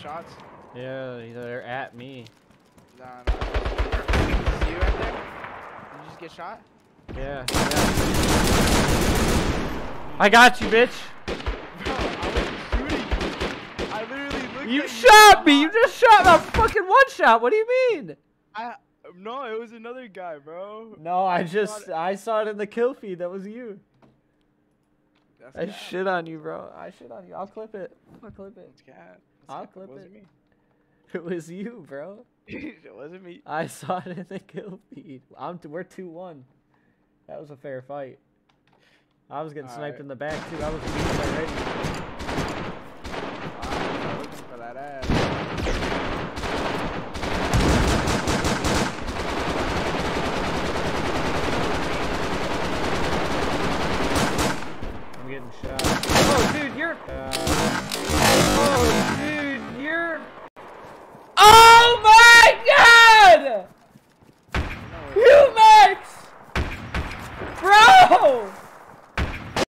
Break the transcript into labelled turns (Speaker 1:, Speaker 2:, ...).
Speaker 1: shots?
Speaker 2: Yeah, they're at me.
Speaker 1: Nah, nah. Is you right there? Did you just get shot?
Speaker 2: Yeah. I got you, bitch.
Speaker 1: Bro, I wasn't shooting you. I literally looked at you.
Speaker 2: You shot me. You just shot my fucking one shot. What do you mean?
Speaker 1: No, it was another guy, bro.
Speaker 2: No, I saw it in the kill feed. That was you. I shit on you, bro. I shit on you. I'll clip it. I'll clip it. I'll clip it.
Speaker 1: Me.
Speaker 2: It was you, bro.
Speaker 1: It wasn't me.
Speaker 2: I saw it in the kill feed. We're 2-1. That was a fair fight. I was getting sniped in the back too. I was already.
Speaker 1: I'm looking for that ass.
Speaker 2: I'm getting shot. Oh, dude, you're. Oh, dude, you're. Oh my God! Jumex! Bro!